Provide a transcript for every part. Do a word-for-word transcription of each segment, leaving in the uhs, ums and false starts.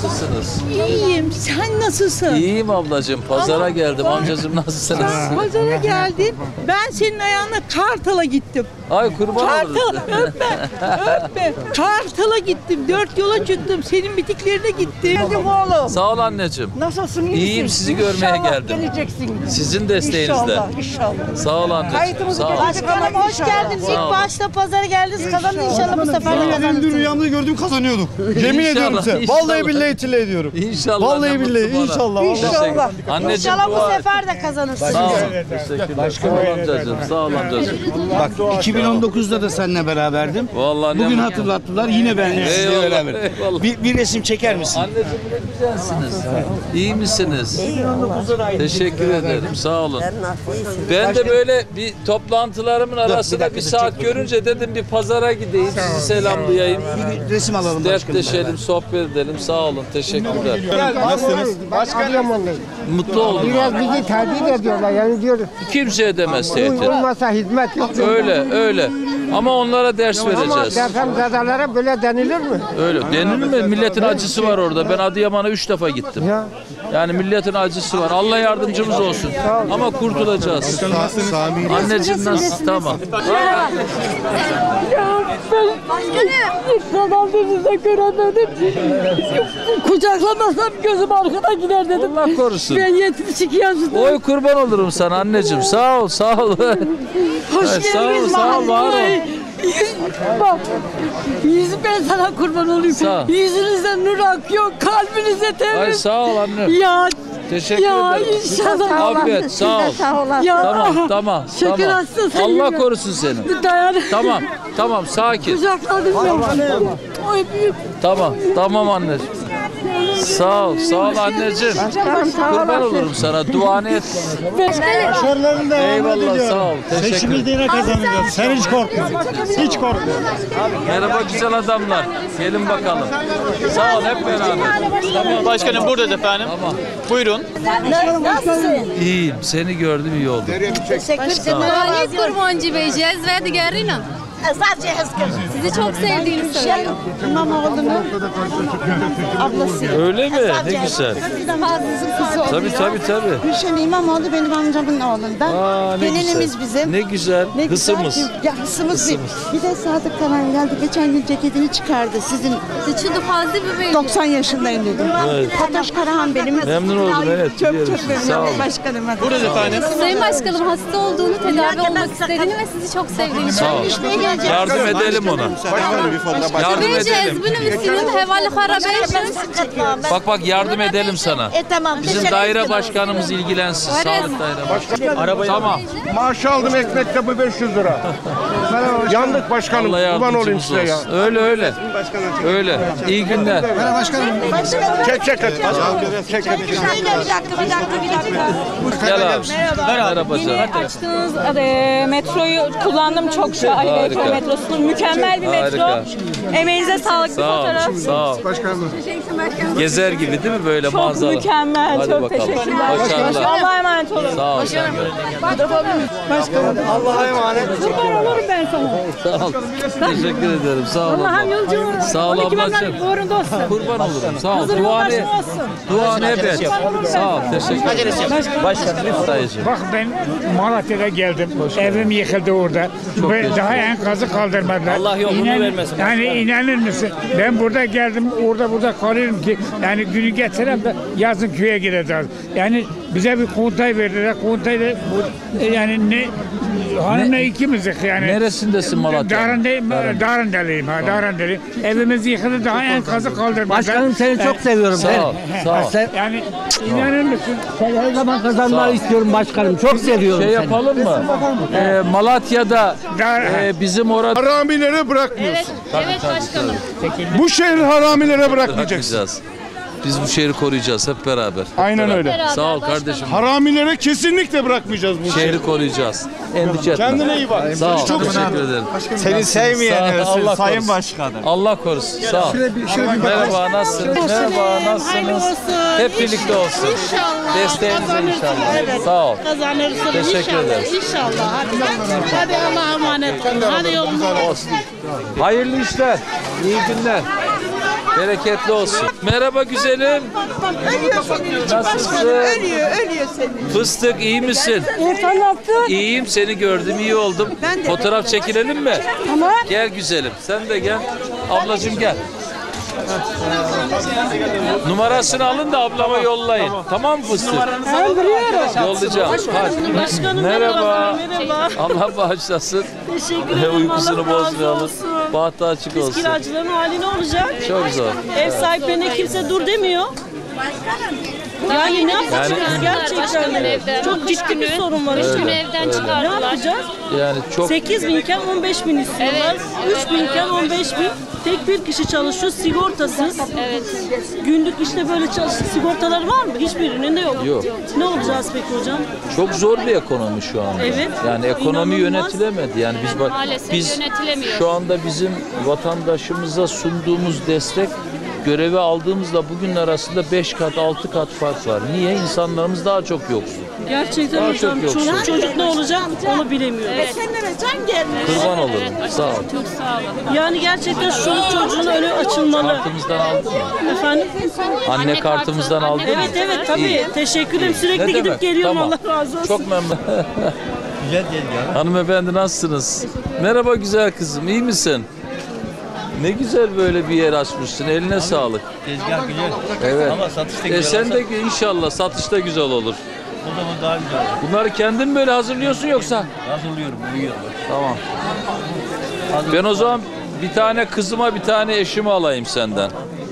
Nasılsınız? İyiyim. Sen nasılsın? İyiyim ablacığım. Pazara geldim. Amcacığım nasılsınız? Ben pazara geldim. Ben senin ayağına Kartal'a gittim. Ay kurban Kartal, oluruz. öpme, öpme. Kartal'a gittim. Dört yola çıktım. Senin bitiklerine gittim. Geldim oğlum. Sağ ol anneciğim. Nasılsın? İyisin? İyiyim, sizi görmeye İnşallah geldim. geleceksin. Sizin desteğinizle. İnşallah, inşallah. Sağ ol anneciğim. Kayıtımızı Sağ ol. Başkanım hoş geldiniz. Sağ İlk olun. başta pazara geldiniz. Kazandın inşallah bu sefer de Benim dün kazanırsınız. rüyamda gördüğüm kazanıyordum. Yemin İnşallah, ediyorum size. inşallah. Vallahi billahi tille ediyorum. İnşallah. Vallahi ne billahi mutlu bana. inşallah. İnşallah. Anneciğim İnşallah dua bu et. sefer de kazanırsınız. Sağ ol. Teşekkürler. Sağ ol amcacığım. Sağ ol amcacığım. Bak iki bin on dokuzda da seninle beraberdim. Vallahi ne Bugün mutlu. hatırlattılar yine ben sizinle Eyvallah, beraber. eyvallah. Bir, bir resim çeker misin? Anneciğim ne güzelsiniz. İyi misiniz? Teşekkür ederim. Sağ olun. Ben de böyle bir toplantılarımın arasında bir saat görünce dedim bir pazara gideyim, sizi selamlayayım. Bir resim alalım başkanım. Dertleşelim, sohbet edelim. Sağ olun. Teşekkürler. Nasılsınız? Mutlu oldum. Biraz bizi tehdit ediyorlar yani diyor. Kimse edemez tehdit. Olmasa hizmet yok. Öyle, öyle. Ama onlara ders Ama vereceğiz. depremzedelere böyle denilir mi? Öyle. Denilir mi? Milletin acısı var orada. Ben Adıyaman'a üç defa gittim. Ya. Yani milletin acısı var. Allah yardımcımız olsun. Ama kurtulacağız. Anneciğim nasıl? Tamam. Kanal denize göremedim. Kucaklamasam gözüm arkada gider dedim. Allah korusun. Ben yetmiş iki yaşındayım. Oy kurban olurum sana anneciğim. Sağ ol, sağ ol. Hoş Ay, sağ ol, geldiniz. sağ ol, var ol. Bak, yüz ben sana kurban olayım. Sağ ol. Yüzünüzden nur akıyor, kalbinize Ay temiz. sağ ol annem. Ya, Teşekkür ya ederim. inşallah. Afiyet, sağ ol. Ya, Tamam, tamam, Şeker tamam. hastası Allah gibi. korusun seni. Dayan. Tamam, tamam, sakin. Kucakladım ben. Oy büyük. Tamam, tamam anneciğim. Sağ ol, sağ ol anneciğim. Kurban olurum sana. Duanı et. Başarılarını devam Eyvallah, ediyorum. sağ ol. Teşekkür ederim. Seçimizde yine kazanacağız. Sen hiç korkma. Hiç korkma. Merhaba güzel adamlar. Gelin bakalım. Sağ ol hep beraber. Başkanım buradayız efendim. Tamam. Buyurun. Nasılsın? İyiyim. Seni gördüm iyi oldu. Teşekkür ederim. Halis Kurmancı Bey, Cezve Digerina. Sadece hızkır. Sizi çok sevdiğini söylüyor. İmamoğlu'nun ablası. Öyle mi? Ne güzel. Tabii tabii tabii. Gülşen İmamoğlu benim amcamın oğlundan. Aa, ne Gelinimiz güzel. bizim. Ne güzel. Ne güzel Hısımız. ki- Ya hısımız bir. Bir de Sadık Karan geldi. Geçen gün ceketini çıkardı. Sizin Sıçıdı fazla bir bey. doksan yaşındayım dedim. Evet. Fatoş Karahan benim. Memnun oldum, evet, Çok biliyorum çok memnun sizi. Sağ olun. oldum başkanım. Hadi. Buradayız efendim. Sayın Başkanım hasta olduğunu, tedavi olmak istediğini ve sizi çok sevdiğini Sağ ol. söylüyor. Yardım edelim ona. Yardım Bence edelim. ezbini misinin hevali harabeşin. Bak bak yardım edelim sana. E tamam. Bizim teşekkür daire ederim. başkanımız ilgilensin. Sağlık daire başkanı. Tamam. Maaş aldım ekmekte bu beş yüz lira. Yandık başkanım. Allah Kurban olayım yardımcımız size ya. olsun. Öyle öyle. Öyle. İyi günler. Çek çek et. Çek çek. Bir dakika, bir dakika, bir dakika, bir dakika. Gel abi. Merhaba canım. Açtığınız e, metroyu kullandım çok şu Ali Harika. Metro metrosunu. Mükemmel bir metro. Harika. Emeğinize sağlık bir Sağ ol. fotoğraf. Sağ ol. Gezer gibi değil mi böyle Çok manzara? mükemmel. Hadi çok bakalım. teşekkürler. Başarılar. Allah'a emanet olun. Sağ ol. sen gör. Allah'a emanet. Kurban olurum ben sana. Sağ ol. Teşekkür ederim. Sağ ol. Allah'ım abla. yolculuğun Sağ ol on iki ablacığım. Mevlam uğrunda olsun. Kurban olurum. Sağ ol. Huzur Duanı, yoldaşım olsun. duanı hep et. Sağ ol. Teşekkür ederim. Başkanım. Dayıcığım. Bak ben Malatya'da geldim. Evim yıkıldı orada. Ve daha enkazı kaldırmadılar. Allah yolunu İnan- vermesin. Yani inanır mısın? Ben burada geldim, orada burada kalıyorum ki yani günü getirem de yazın köye gideceğiz. Yani bize bir kontay verdiler. Kontayla bu yani ne hanımla ikimizdik yani. Neresindesin Malatya'nın? Darındayım, Darındeliyim ha, Darındeliyim. Evimiz yıkıldı, daha enkazı kaldırmadılar. Başkanım seni çok seviyorum. Sağ ol. Sağ ol. Yani inanır mısın? Sen her zaman kazanmayı istiyorum başkanım. Çok seviyorum Şey seni. yapalım mı? Ee, Malatya'da e, bizim orada Haramilere bırakmıyoruz. Evet başkanım. Bu şehri haramilere bırakmayacaksın. bırakmayacağız. Biz bu şehri koruyacağız hep beraber. Hep Aynen beraber. öyle. Sağ ol kardeşim. Haramilere kesinlikle bırakmayacağız bu şehri. Şehri koruyacağız. Endişe etme. Kendine iyi bak. Sağ ol. Çok Teşekkür ederim. Seni sevmeyen Sağ ol, ölsün Allah Sayın korusun. Başkanım. Allah korusun. Sağ ol. Merhaba nasılsınız? Merhaba nasılsınız? Hep birlikte olsun. İnşallah. Desteğinize inşallah. Sağ ol. Kazanırsınız. Teşekkür ederiz. İnşallah. Hadi, hadi Allah'a emanet olun. Hadi yolunuz olsun. Hayırlı işler. İyi günler. Bereketli olsun. Merhaba güzelim. Ölüyor senin için Nasılsın? başkanım. Ölüyor, ölüyor senin. Fıstık iyi misin? Sen ne yaptın? İyiyim, seni gördüm, iyi oldum. Ben de. Fotoğraf çekilelim mi? Tamam. Gel güzelim. Sen de gel. Ablacığım gel. Numarasını alın da ablama yollayın. Tamam mı fıstık? Ben biliyorum. Yollayacağım. Hadi. Başkanım Merhaba. merhaba. Allah bağışlasın. Teşekkür ederim. Uykusunu Allah razı bozmayalım. olsun. Bahtı açık Biz olsun. kiracıların hali ne olacak? Çok zor. Ev sahiplerine kimse dur demiyor. Yani ne yapacağız Yani- gerçekten? evden. Çok ciddi bir sorun var. Üç işte. gün evden Ne çıkardılar. yapacağız? Yani çok sekiz binken on beş bin istiyorlar. Evet. üç binken on beş bin. Tek bir kişi çalışıyor sigortasız. Evet. Günlük işte böyle çalış sigortaları var mı? Hiçbirinin de yok. Yok. Ne olacağız peki hocam? çok zor bir ekonomi şu anda. Evet. Yani ekonomi İnanılmaz. yönetilemedi. Yani biz bak Maalesef biz yönetilemiyor. şu anda bizim vatandaşımıza sunduğumuz destek görevi aldığımızla bugün arasında beş kat altı kat fark var. Niye? İnsanlarımız daha çok yoksul. Gerçekten Daha hocam çok yoksul. çoluk çocuk ne olacak onu bilemiyoruz. Evet. Can gelmiş. Kurban olurum. Sağ ol. Çok sağ olun. Yani gerçekten şu çoluk çocuğun önü açılmalı. Kartımızdan aldın mı? Efendim? Anne, Anne kartımızdan kartı, aldın anne mı? Evet evet tabii. İyi. Teşekkür ederim. Sürekli Ne gidip demek? geliyorum. Tamam. Allah razı olsun. Çok memnun. Güzel değil ya. Hanımefendi nasılsınız? Merhaba güzel kızım. İyi misin? Ne güzel böyle bir yer açmışsın. Eline sağlık. Tezgah güzel. Evet. Ama satışta E güzel sen olsa de inşallah satışta güzel olur. o zaman daha güzel olur. Bunları kendin mi böyle hazırlıyorsun yoksa? Hazırlıyorum, uyuyorum. Tamam. Ben o zaman bir tane kızıma bir tane eşimi alayım senden.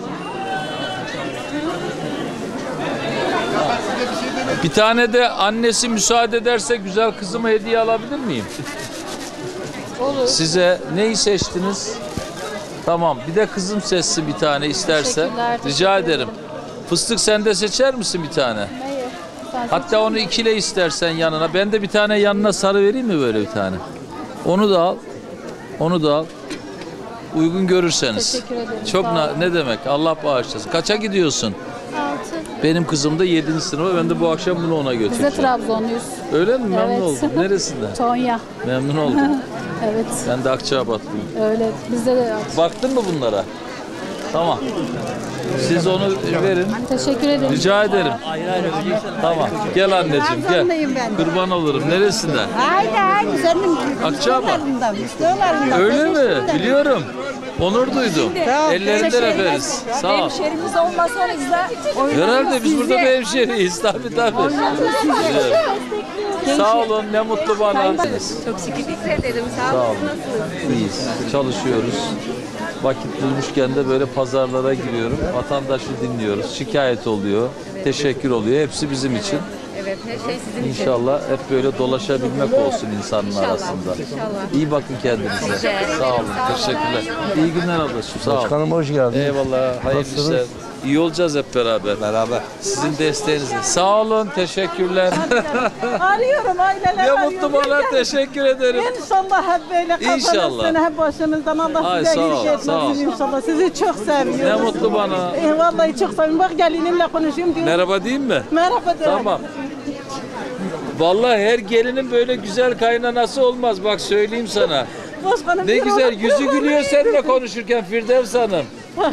Bir tane de annesi müsaade ederse güzel kızıma hediye alabilir miyim? Olur. Size neyi seçtiniz? Tamam. Bir de kızım seçsin bir tane isterse. Rica ederim. Fıstık sen de seçer misin bir tane? Hayır. Hatta onu ikile istersen yanına. Ben de bir tane yanına sarı vereyim mi böyle bir tane? Onu da al. Onu da al. Uygun görürseniz. Teşekkür ederim. Çok Sağ na- olun. ne demek? Allah bağışlasın. Kaça gidiyorsun? Altı. Benim kızım da yedinci sınıfa. Ben de bu akşam bunu ona Biz de götüreceğim. Trabzonluyuz. Öyle mi? Memnun Evet. oldum. Neresinden? Tonya. Memnun oldum. Evet. Ben de Akçabatlıyım. Öyle. Bizde de Baktın mı bunlara? Tamam. Siz onu verin. teşekkür ederim. Rica ederim. Tamam. Gel anneciğim gel. Kurban olurum. Neresinden? Aynen senin Akçaabat. Müslümanlarından. Öyle mi? Biliyorum. Onur duydum. Ellerinden öperiz. Sağ ol. Hemşerimiz olmasanız da Herhalde biz burada bir hemşeriyiz. Tabii tabii. Güzel. Sağ olun. Ne mutlu bana. çok teşekkür ederim. Sağ olun. İyiyiz. Çalışıyoruz. Vakit bulmuşken de böyle pazarlara giriyorum. Vatandaşı dinliyoruz. Şikayet oluyor. Teşekkür oluyor. Hepsi bizim için. Evet, her şey sizin için. İnşallah hep böyle dolaşabilmek olsun insanın arasında. İyi bakın kendinize. Sağ olun. Teşekkürler. İyi günler ablacığım. Sağ olun. Başkanım hoş geldin. Eyvallah. Hayırlı işler. İyi olacağız hep beraber. Beraber. Sizin desteğinizle. Sağ olun. Teşekkürler. Arıyorum aileler Ne arıyorum. mutlu bana. Teşekkür ederim. İnşallah hep böyle İnşallah. kazanırsın hep başınızdan. Allah Ay, size sağ ol, iyilik sağ ol. etmesin inşallah. Sizi çok seviyorum. Ne mutlu bana. E, vallahi çok seviyorum. Bak gelinimle konuşayım diyorum. Merhaba diyeyim mi? Merhaba de. Tamam. Vallahi her gelinin böyle güzel kaynanası olmaz. Bak söyleyeyim sana. Başkanım, Ne bir güzel olur, yüzü bir olur. gülüyor seninle konuşurken Firdevs Hanım.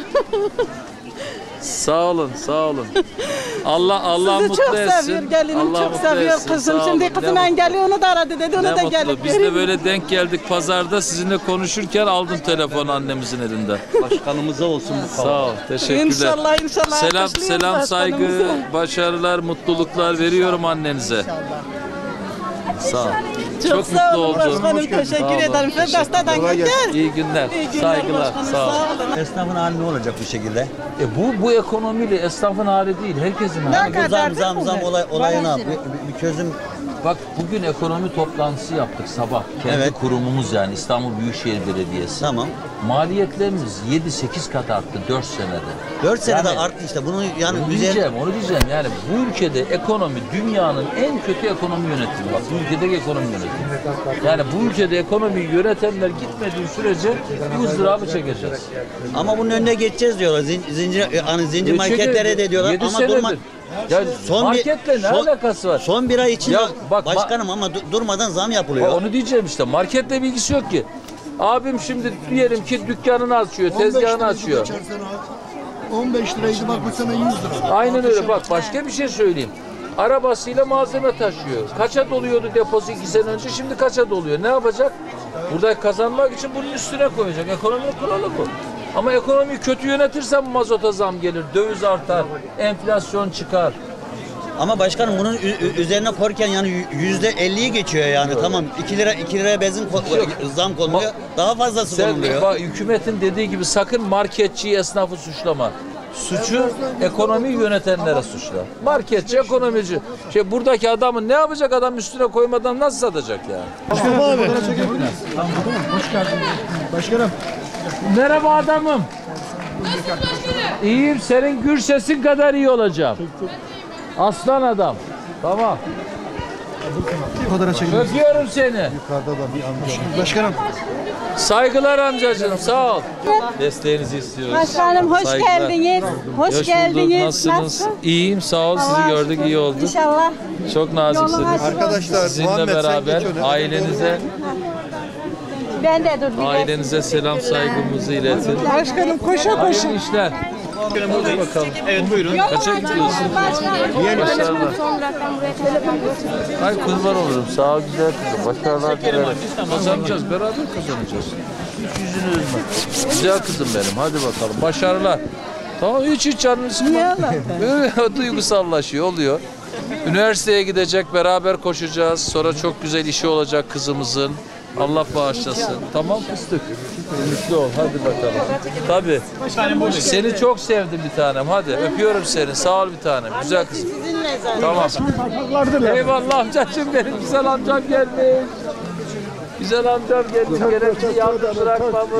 Sağ olun, sağ olun. Allah Allah Sizi mutlu çok etsin. seviyor gelinim, Allah çok mutlu seviyor etsin. kızım. Sağ Şimdi olun. kızım Ne engelli onu da aradı dedi, onu Ne da mutlu. gelip Biz de vereyim. böyle denk geldik pazarda sizinle konuşurken aldım telefonu annemizin elinden. Başkanımıza olsun bu Sağ ol, teşekkürler. İnşallah inşallah. Selam, alkışlıyoruz selam, saygı, başkanımızı. başarılar, mutluluklar veriyorum annenize. Sağ ol. Çok, Çok sağ mutlu olun oldum. başkanım. Sağ Teşekkür olun, ederim. Fedasta'dan gel. İyi günler, İyi günler saygılar, başkanım, sağ ol. olun. Esnafın hali ne olacak bu şekilde? E bu bu ekonomiyle esnafın hali değil, herkesin hali. Bu zam zam zam olay, olayı ne yapıyor? Bir, bir çözüm. Bak bugün ekonomi toplantısı yaptık sabah. Kendi Evet. kurumumuz yani İstanbul Büyükşehir Belediyesi. Tamam. Maliyetlerimiz yedi sekiz kat arttı dört senede. dört senede Yani- arttı işte. Bunu yani Onu güzel. diyeceğim, onu diyeceğim. Yani bu ülkede ekonomi dünyanın en kötü ekonomi yönetimi. Bak bu ülkedeki ekonomi yönetimi. Yani bu ülkede ekonomiyi yönetenler gitmediği sürece bir ızdırabı çekeceğiz. Ama bunun önüne geçeceğiz diyorlar. Zin, zincir hani zincir marketlere de diyorlar Yedi ama senedir. durma. Ya Son marketle bir, ne son, alakası var? Son bir ay içinde Ya bak, başkanım ama du- durmadan zam yapılıyor. Onu diyeceğim işte. Marketle bilgisi yok ki. Abim şimdi diyelim ki dükkanını açıyor, tezgahını açıyor. on beş liraydı bak bu sene yüz lira. Aynen öyle. Bak başka bir şey söyleyeyim. Arabasıyla malzeme taşıyor. Kaça doluyordu deposu iki sene önce, şimdi kaça doluyor? Ne yapacak? Burada kazanmak için bunun üstüne koyacak. Ekonominin kuralı bu. Ama ekonomiyi kötü yönetirsen mazota zam gelir, döviz artar, enflasyon çıkar. Ama başkanım bunun ü- üzerine korken yani yüzde elliyi geçiyor yani. Tamam iki lira iki liraya benzin ko- zam konuluyor. Daha fazlası Sen konuluyor. bak, hükümetin dediği gibi sakın marketçi, esnafı suçlama. Suçu ekonomiyi yönetenlere suçla. Marketçi, ekonomici. Şey, buradaki adamın ne yapacak, adam üstüne koymadan nasıl satacak yani? Mustafa abi. Hoş geldin. Başkanım. Merhaba adamım. İyiyim, senin gür sesin kadar iyi olacağım. Aslan adam. Tamam. Fotoğraf çekelim. Öpüyorum seni. Yukarıda da bir amca. Başkanım. Saygılar amcacığım, sağ ol. Desteğinizi istiyoruz. Başkanım hoş Saygılar. geldiniz. Hoş, Hoş geldiniz. bulduk. Nasılsınız? Nasılsın? İyiyim, sağ ol. Sizi Allah'a gördük, şükür. iyi oldu. İnşallah. Çok naziksiniz. Arkadaşlar Sizinle Muhammed sen beraber geç öne. ailenize Ben de dur. bir ailenize selam saygımızı iletin. Başkanım koşa koşa. Hayırlı işler. Hadi bakalım. Evet buyurun. Kaça gidiyorsun? Başarılar. Ay kurban olurum. Sağ ol güzel kızım. Başarılar dilerim. Kazanacağız. Beraber kazanacağız. Hiç yüzünü üzme. Güzel kızım benim. Hadi bakalım. Başarılar. Tamam hiç hiç canını sıkma. Böyle duygusallaşıyor oluyor. Üniversiteye gidecek. Beraber koşacağız. Sonra çok güzel işi olacak kızımızın. Allah bağışlasın. Tamam fıstık. Mutlu ol. Hadi bakalım. Tabii. Seni çok sevdim bir tanem. Hadi öpüyorum seni. Sağ ol bir tanem. Güzel kızım. Tamam. Eyvallah amcacığım benim. Güzel amcam gelmiş. Güzel amcam gelmiş. Gerekli yalnız bırakmamış.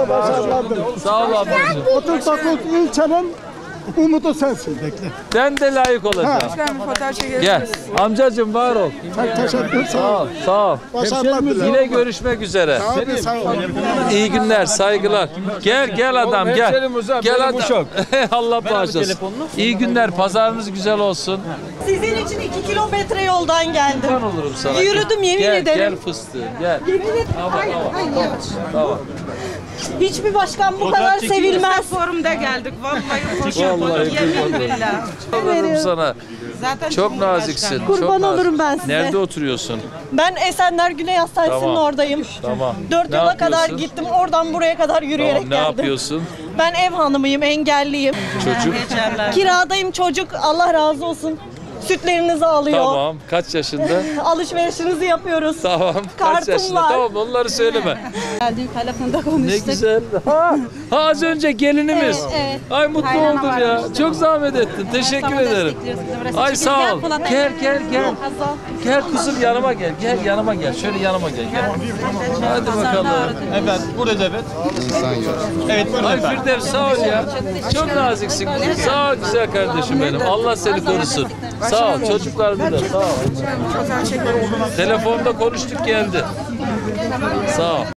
Sağ ol ablacığım. Otur Takut ilçenin umudu sensin. Bekle. Ben de layık olacağım. Gel. Amcacığım var ol. Teşekkür Sağ ol. Sağ ol. Başarılar dilerim. Yine görüşmek üzere. Abi sağ ol. İyi günler, saygılar. Gel gel adam gel. Gel adam. Allah bağışlasın. İyi günler. Pazarınız güzel olsun. Sizin için iki kilometre yoldan geldim. Ben olurum sana. Yürüdüm yemin gel, ederim. Gel fıstığı gel. Yemin ederim. Tamam tamam. Tamam. Tamam. Hiçbir başkan bu kadar sevilmez. Forumda geldik. Vallahi hoş Vallahi yemin billah. Olurum sana. Zaten Çok naziksin. Kurban çok nazik. olurum ben size. Nerede oturuyorsun? Ben Esenler Güney Hastanesi'nin Tamam. oradayım. Tamam. Dört Ne yola yapıyorsun? kadar gittim. Oradan buraya kadar yürüyerek Tamam, ne geldim. yapıyorsun? Ben ev hanımıyım, engelliyim. Çocuk. Kiradayım çocuk. Allah razı olsun. Sütlerinizi alıyor. Tamam. Kaç yaşında? Alışverişinizi yapıyoruz. Tamam. Kaç Kartım yaşında? var. Tamam onları söyleme. Geldim telefonda konuştuk. Ne güzel. Ha, ha az önce gelinimiz. Evet, evet. Ay mutlu Kaynana oldum var ya. aramızda. Çok zahmet ettin. Teşekkür ederim. Ay sağ ol. Gel gel gel. Gel kızım yanıma gel. Gel yanıma gel. Şöyle yanıma gel. Gel. Hadi bakalım. Efendim buradayız evet. Evet buyurun Ay efendim. Firdevs sağ ol ya. Çok naziksin. Sağ ol güzel kardeşim benim. Allah seni korusun. Sağ ol. Çocuklarını da sağ ol. Telefonda konuştuk geldi. Sağ ol.